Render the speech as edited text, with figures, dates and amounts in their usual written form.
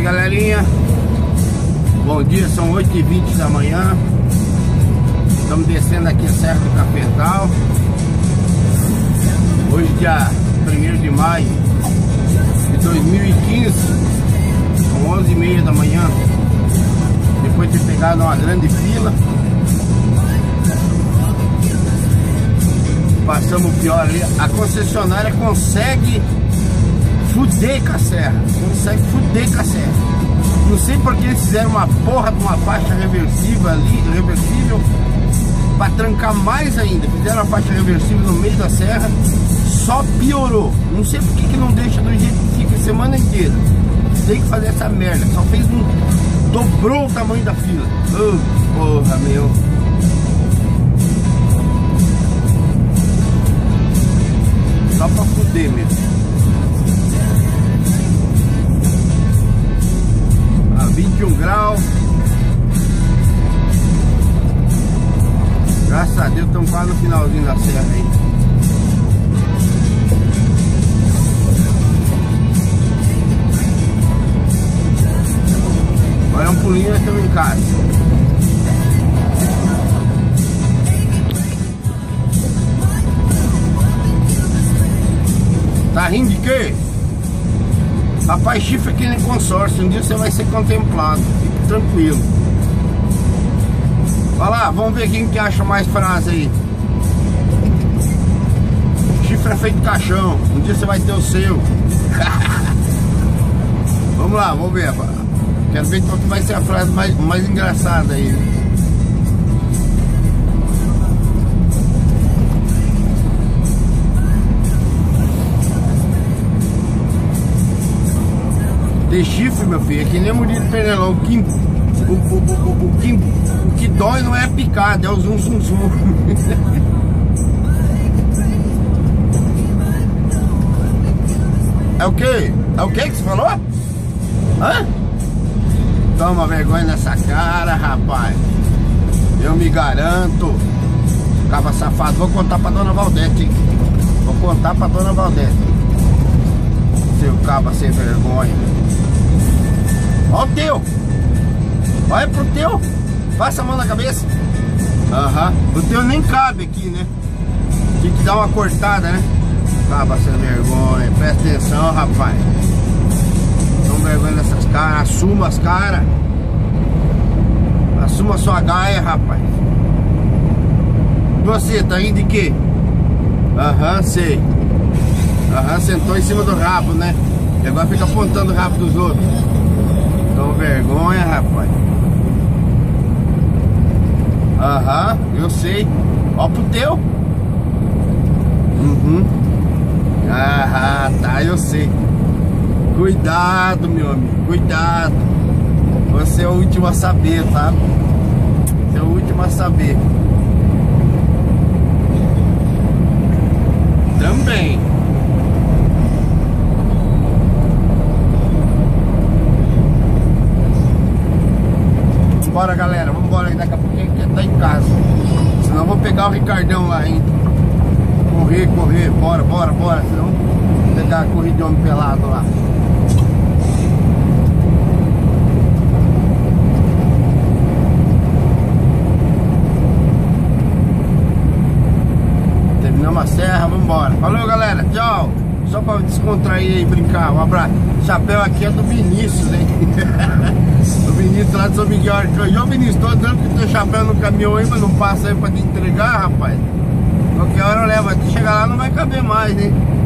Galerinha, bom dia, são 8h20 da manhã. Estamos descendo aqui a Serra do Cafezal. Hoje, dia 1º de maio de 2015, são 11h30 da manhã. Depois de ter pegado uma grande fila, passamos o pior ali. A concessionária consegue fuder com a serra, Não sei porque eles fizeram uma porra de uma faixa reversível ali, para trancar mais ainda. Fizeram a faixa reversível no meio da serra, só piorou. Não sei porque que não deixa do jeito que fica a semana inteira. Tem que fazer essa merda, só fez dobrou o tamanho da fila. Oh, porra, meu. Só pra fuder mesmo. 21 graus. Graças a Deus estamos quase no finalzinho da serra aí. Agora é um pulinho e nós estamos em casa. Tá rindo de quê? Rapaz, chifre aqui nem consórcio. Um dia você vai ser contemplado. Fique tranquilo. Vai lá, vamos ver quem que acha mais frase aí. Chifre é feito de caixão. Um dia você vai ter o seu. Vamos lá, vamos ver. Quero ver qual que vai ser a frase mais engraçada aí. De chifre, meu filho, é que nem murido de pernilão. O que dói não é a picada, é o zum zum zum. É o quê? É o quê que você falou? Hã? Toma vergonha nessa cara, rapaz. Eu me garanto. Caba safado. Vou contar pra dona Valdete, hein? Vou contar pra dona Valdete. Seu caba sem vergonha. Olha o teu. Olha pro teu. Passa a mão na cabeça. Aham. O teu nem cabe aqui, né? Tem que dar uma cortada, né? Caba sem vergonha. Presta atenção, rapaz. Não vergonha nessas caras. Assuma as caras. Assuma a sua gaia, rapaz. Você tá indo de quê? Aham, sei. Aham, sentou em cima do rabo, né? E agora fica apontando o rabo dos outros. Toma vergonha, rapaz. Aham, eu sei. Ó pro teu. Aham, tá, eu sei. Cuidado, meu amigo, cuidado. Você é o último a saber, tá? Você é o último a saber. Também. Bora, galera, vamos embora, daqui a pouquinho que tá em casa. Senão eu vou pegar o Ricardão lá, hein? Correr, bora. Senão vou pegar a corrida de homem pelado lá. Terminamos a serra, vamos embora. Falou, galera, tchau. Só pra descontrair e brincar, um abraço. Chapéu aqui é do Vinícius, hein? Do Vinícius lá de São Miguel Arcanjo. Ô Vinícius, tô dando que teu chapéu no caminhão aí, mas não passa aí pra te entregar, rapaz. Qualquer hora eu levo. Até chegar lá não vai caber mais, hein?